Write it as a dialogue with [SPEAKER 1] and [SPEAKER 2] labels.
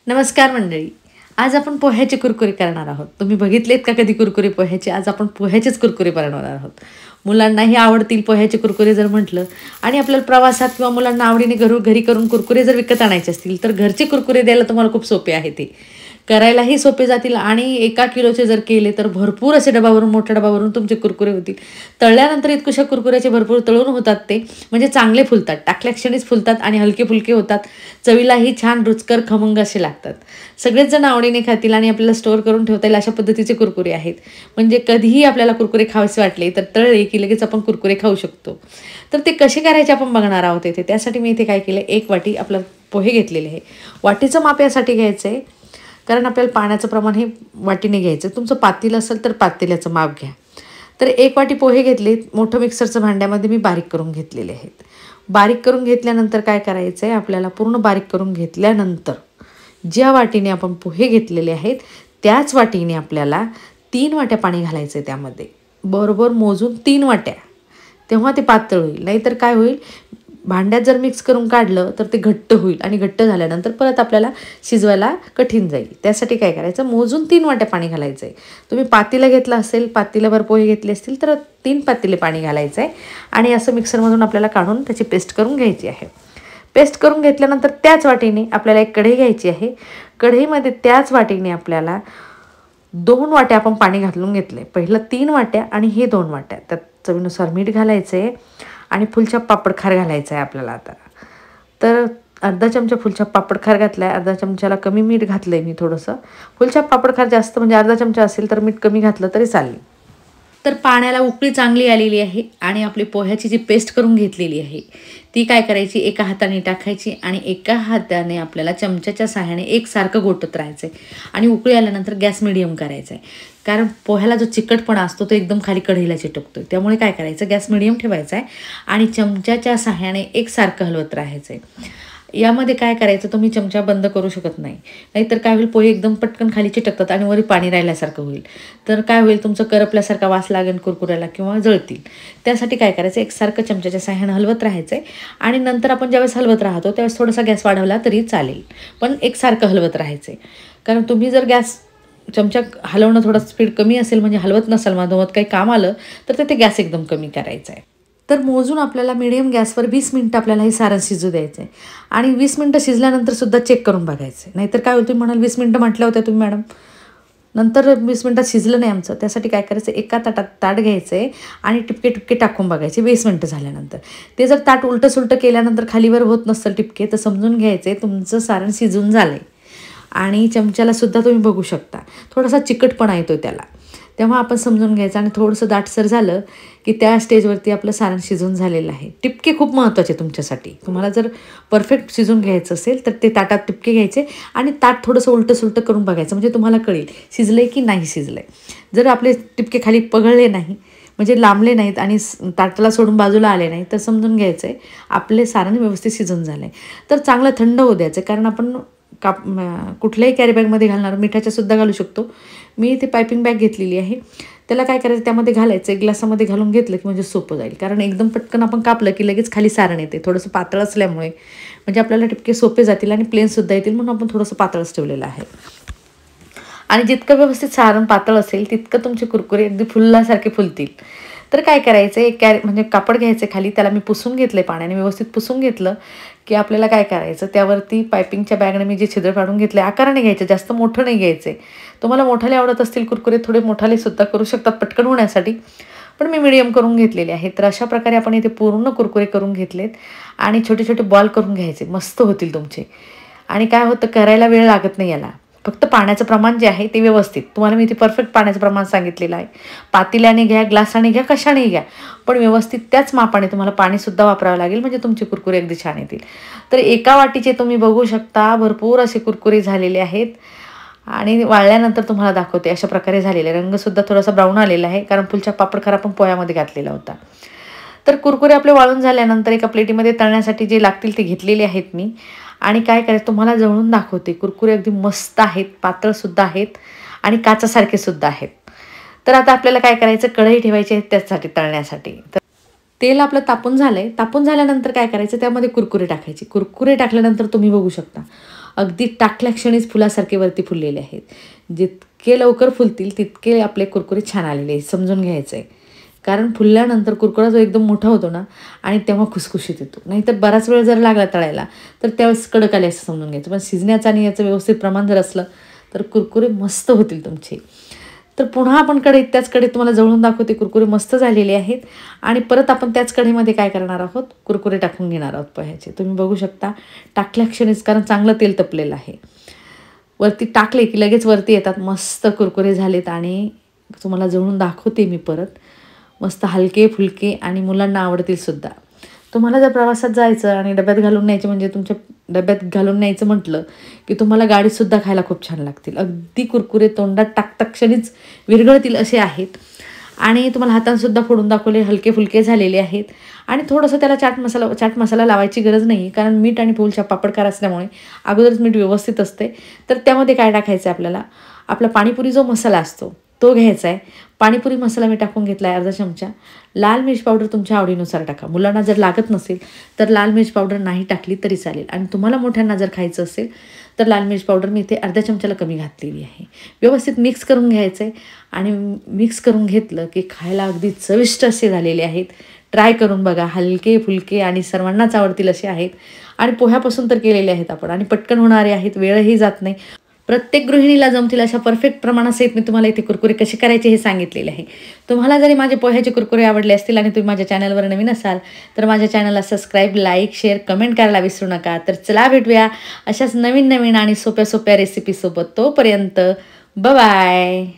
[SPEAKER 1] नमस्कार मंडळी. आज आपण पोह्याचे कुरकुरे करणार आहोत. तुम्ही बघितलेत का कधी कुरकुरे पोह्याचे? आज आपण पोह्याचेच कुरकुरे बनवणार आहोत. मुलांनाही आवडतील पोह्याचे कुरकुरे जर म्हटलं, आणि आपल्याला प्रवासात किंवा मुलांना आवडीने घरी करून कुरकुरे जर विकत आणायचे असतील तर घरचे कुरकुरे द्यायला तुम्हाला खूप सोपे आहे. ते करायलाही सोपे जातील आणि 1 किलोचे जर केले तर भरपूर असे डबावरून मोठ्या डबावरून तुमचे कुरकुरे होतील. तळल्यानंतर इतकुशा कुरकुऱ्याचे भरपूर तळून होतात, ते म्हणजे चांगले फुलतात, टाकल्या क्षणीच फुलतात आणि हलके फुलके होतात. चवीलाही छान रुचकर खमंग असे लागतात. सगळेच जण आवडीने खातील आणि आपल्याला स्टोअर करून ठेवता येईल अशा पद्धतीचे कुरकुरे आहेत. म्हणजे कधीही आपल्याला कुरकुरे खावेसे वाटले तर तळले की लगेच आपण कुरकुरे खाऊ शकतो. तर ते कसे करायचे आपण बघणार आहोत इथे. त्यासाठी मी इथे काय केलं, 1 वाटी आपलं पोहे घेतलेले आहे. वाटीचं माप यासाठी घ्यायचं आहे कारण आपल्याला पाण्याचं प्रमाण हे वाटीने घ्यायचं. तुमचं पातेलं असेल तर पातेल्याचं माप घ्या. तर 1 वाटी पोहे घेतले, मोठं मिक्सरचं भांड्यामध्ये मी बारीक करून घेतलेले आहेत. बारीक करून घेतल्यानंतर काय करायचं आहे, आपल्याला पूर्ण बारीक करून घेतल्यानंतर ज्या वाटीने आपण पोहे घेतलेले आहेत त्याच वाटीने आपल्याला 3 वाट्या पाणी घालायचं आहे त्यामध्ये. बरोबर मोजून 3 वाट्या, तेव्हा ते पातळ होईल. नाहीतर काय होईल, भांड्यात जर मिक्स करून काढलं तर ते घट्ट होईल आणि घट्ट झाल्यानंतर परत आपल्याला शिजवायला कठीण जाईल. त्यासाठी काय करायचं, मोजून 3 वाट्या पाणी घालायचं आहे. तुम्ही पातेलं घेतलं असेल, पातेल्याभर पोहे घेतले असतील तर 3 पातेले पाणी घालायचं आहे आणि असं मिक्सरमधून आपल्याला काढून त्याची पेस्ट करून घ्यायची आहे. पेस्ट करून घेतल्यानंतर त्याच वाटीने आपल्याला एक कढई घ्यायची आहे. कढईमध्ये त्याच वाटीने आपल्याला 2 वाट्या आपण पाणी घालून घेतले. पहिलं 3 वाट्या आणि हे 2 वाट्या. त्यात चवीनुसार मीठ घालायचं आहे आणि फुलछाप पापडखार घालायचं आहे आपल्याला. आता तर अर्धा चमचा फुलछाप पापडखार घातला आहे. अर्धा चमच्याला कमी मीठ घातलं आहे मी थोडंसं. फुलछाप पापडखार जास्त म्हणजे अर्धा चमचा असेल तर मीठ कमी घातलं तरी चालेल. तर पाण्याला उकळी चांगली आलेली आहे आणि आपली पोह्याची जी पेस्ट करून घेतलेली आहे ती काय करायची, एका हाताने टाकायची आणि एका हाताने आपल्याला चमच्याच्या सहाय्याने एकसारखं घोटत राहायचं आहे. आणि उकळी आल्यानंतर गॅस मिडियम करायचा आहे, कारण पोह्याला जो चिकटपणा असतो तो एकदम खाली कढईला चिटकतो. त्यामुळे काय करायचं, गॅस मिडियम ठेवायचा आहे आणि चमच्याच्या सहाय्याने एकसारखं हलवत राहायचं आहे. यामध्ये काय करायचं, तुम्ही चमचा बंद करू शकत नाही, नाहीतर काय होईल, पोहे एकदम पटकन खाली चिटकतात आणि वरी पाणी राहिल्यासारखं होईल. तर काय होईल, तुमचं करपल्यासारखा वास लागेल कुरकुऱ्याला किंवा जळतील. त्यासाठी काय करायचं, एकसारखं चमच्याच्या सहाय्याने हलवत राहायचं आहे आणि नंतर आपण ज्यावेळेस हलवत राहतो त्यावेळेस थोडासा गॅस वाढवला तरी चालेल, पण एकसारखं हलवत राहायचं आहे. कारण तुम्ही जर गॅस चमचा हलवणं थोडं स्पीड कमी असेल, म्हणजे हलवत नसाल, माधोमध काही काम आलं तर ते गॅस एकदम कमी करायचा आहे. तर मोजून आपल्याला मिडियम गॅसवर 20 मिनटं आपल्याला हे सारण शिजू द्यायचं आहे आणि 20 मिनटं शिजल्यानंतर सुद्धा चेक करून बघायचं आहे. नाहीतर काय होतं, तुम्ही म्हणाल 20 मिनटं म्हटल्या होत्या तुम्ही मॅडम, नंतर 20 मिनटात शिजलं नाही आमचं. त्यासाठी काय करायचं, एका ताट घ्यायचं आहे आणि टिपके टिपके टाकून बघायचे 20 मिनटं झाल्यानंतर. ते जर ताट उलटं सुलटं केल्यानंतर खालीवर होत नसेल टिपके तर समजून घ्यायचे तुमचं सारण शिजून झालं आहे. आणि चमच्याला सुद्धा तुम्ही बघू शकता थोडासा चिकटपणा येतो त्याला, तेव्हा आपण समजून घ्यायचं. आणि थोडंसं दाटसर झालं की त्या स्टेजवरती आपलं सारण शिजून झालेलं आहे. टिपके खूप महत्त्वाचे तुमच्यासाठी. तुम्हाला जर परफेक्ट शिजून घ्यायचं असेल तर ते ताटात टिपके घ्यायचे आणि ताट थोडंसं उलटं सुलटं करून बघायचं, म्हणजे तुम्हाला कळेल शिजलं आहे की नाही शिजलं आहे. जर आपले टिपके खाली पगळले नाही, म्हणजे लांबले नाहीत आणि ताटाला सोडून बाजूला आले नाही, तर समजून घ्यायचं आहे आपले सारण व्यवस्थित शिजून झालं आहे. तर चांगलं थंड होऊ द्यायचं, कारण आपण कुठल्याही कॅरी बॅगमध्ये घालणार, मिठाच्या सुद्धा घालू शकतो. मी इथे पायपिंग बॅग घेतलेली आहे. त्याला काय करायचं, त्यामध्ये घालायचं, एक ग्लासामध्ये घालून घेतलं की म्हणजे सोपं जाईल. कारण एकदम पटकन आपण कापलं की लगेच खाली सारण येते. थोडंसं पातळ असल्यामुळे म्हणजे आपल्याला टिपके सोपे जातील आणि प्लेनसुद्धा येतील, म्हणून आपण थोडंसं पातळच ठेवलेलं आहे. आणि जितकं व्यवस्थित सारण पातळ असेल तितकं तुमचे कुरकुरे अगदी फुलल्यासारखे फुलतील. तर काय करायचं, एक म्हणजे कापड घ्यायचं खाली, त्याला मी पुसून घेतलं पाण्याने, व्यवस्थित पुसून घेतलं की आपल्याला काय करायचं, त्यावरती पायपिंगच्या बॅगने मी जे छिद्र काढून घेतले आकाराने घ्यायचे, जास्त मोठं नाही घ्यायचे. तुम्हाला मोठाले आवडत असतील कुरकुरे, थोडे मोठाले सुद्धा करू शकतात पटकन होण्यासाठी, पण मी मिडियम करून घेतलेले आहेत. तर अशा प्रकारे आपण इथे पूर्ण कुरकुरे करून घेतलेत आणि छोटे छोटे बॉल करून घ्यायचे, मस्त होतील तुमचे. आणि काय होतं, करायला वेळ लागत नाही याला, फक्त पाण्याचं प्रमाण जे आहे ते व्यवस्थित, तुम्हाला मी इथे परफेक्ट पाण्याचं प्रमाण सांगितलेलं आहे. पातेल्याने घ्या, ग्लासाने घ्या, कशाने घ्या, पण व्यवस्थित त्याच मापाने तुम्हाला पाणीसुद्धा वापरावं लागेल, म्हणजे तुमचे कुरकुरे अगदी छान येतील. तर एका वाटीचे तुम्ही बघू शकता भरपूर असे कुरकुरे झालेले आहेत आणि वाळल्यानंतर तुम्हाला दाखवते अशा प्रकारे झालेले. रंगसुद्धा थोडासा ब्राऊन आलेला आहे, कारण फुलचा पापडखार आपण पोह्यामध्ये घातलेला होता. तर कुरकुरे आपले वाळून झाल्यानंतर एका प्लेटीमध्ये तळण्यासाठी जे लागतील ते घेतलेले आहेत मी. आणि काय करायचं, तुम्हाला जवळून दाखवते, कुरकुरे अगदी मस्त आहेत, पातळसुद्धा आहेत आणि काचासारखे सुद्धा आहेत. तर आता आपल्याला काय करायचं, कढई ठेवायची आहे त्यासाठी तळण्यासाठी. तर तेल आपलं तापून झालं आहे. तापून झाल्यानंतर काय करायचं, त्यामध्ये कुरकुरे टाकायचे. कुरकुरे टाकल्यानंतर तुम्ही बघू शकता अगदी टाकल्या क्षणीच फुलासारखे वरती फुललेले आहेत. जितके लवकर फुलतील तितके आपले कुरकुरे छान आलेले आहेत, समजून घ्यायचं आहे. कारण फुलल्यानंतर कुरकुरा जो एकदम मोठा होतो ना आणि तेव्हा खुसखुशीत येतो. नाहीतर बराच वेळ जर लागला तळायला तर त्यावेळेस कडक आले असं समजून घ्यायचं. पण शिजण्याचं आणि याचं व्यवस्थित प्रमाण जर असलं तर कुरकुरे मस्त होतील तुमचे. तर पुन्हा आपण त्याच कढईत तुम्हाला जवळून दाखवते. कुरकुरे मस्त झालेले आहेत आणि परत आपण त्याच कढईमध्ये काय करणार आहोत, कुरकुरे टाकून घेणार आहोत पोह्याचे. तुम्ही बघू शकता टाकल्या क्षणीच, कारण चांगलं तेल तपलेलं आहे. वरती टाकले की लगेच वरती येतात. मस्त कुरकुरे झालेत आणि तुम्हाला जवळून दाखवते मी परत. मस्त हलके फुलके आणि मुलांना आवडतील सुद्धा. तुम्हाला जर प्रवासात जायचं आणि डब्यात घालून न्यायचं, म्हणजे तुमच्या डब्यात घालून न्यायचं म्हटलं की तुम्हाला गाडीतसुद्धा खायला खूप छान लागतील. अगदी कुरकुरे तोंडात टाकता क्षणीच विरघळतील असे आहेत. आणि तुम्हाला हातांसुद्धा फोडून दाखवले, हलके फुलके झालेले आहेत. आणि थोडंसं त्याला चाट मसाला लावायची गरज नाही, कारण मीठ आणि पोलच्या पापडकार असल्यामुळे अगोदरच मीठ व्यवस्थित असते. तर त्यामध्ये काय टाकायचं आहे आपल्याला, आपला पाणीपुरी जो मसाला असतो तो घ्यायचा आहे. पाणीपुरी मसाला मी टाकून घेतला आहे अर्धा चमचा. लाल मिर्च पावडर तुमच्या आवडीनुसार टाका. मुलांना जर लागत नसेल तर लाल मिर्च पावडर नाही टाकली तरी चालेल. आणि तुम्हाला मोठ्यांना जर खायचं असेल तर लाल मिर्च पावडर मी इथे अर्ध्या चमच्याला कमी घातलेली आहे. व्यवस्थित मिक्स करून घ्यायचं आहे आणि मिक्स करून घेतलं की खायला अगदी चविष्ट असे झालेले आहेत. ट्राय करून बघा. हलके फुलके आणि सर्वांनाच आवडतील असे आहेत. आणि पोह्यापासून तर केलेले आहेत आपण आणि पटकन होणारे आहेत, वेळही जात नाही. प्रत्येक गृहिणीला जमतील अशा परफेक्ट प्रमाणासहित मी तुम्हाला इथे कुरकुरे कसे करायचे हे सांगितलेले आहे. तुम्हाला जरी माझे पोह्याचे कुरकुरे आवडले असतील आणि तुम्ही माझ्या चॅनलवर नवीन असाल तर माझ्या चॅनलला सबस्क्राईब, लाईक, शेअर, कमेंट करायला विसरू नका. तर चला भेटूया अशाच नवीन आणि सोप्या रेसिपीसोबत. तोपर्यंत बाय.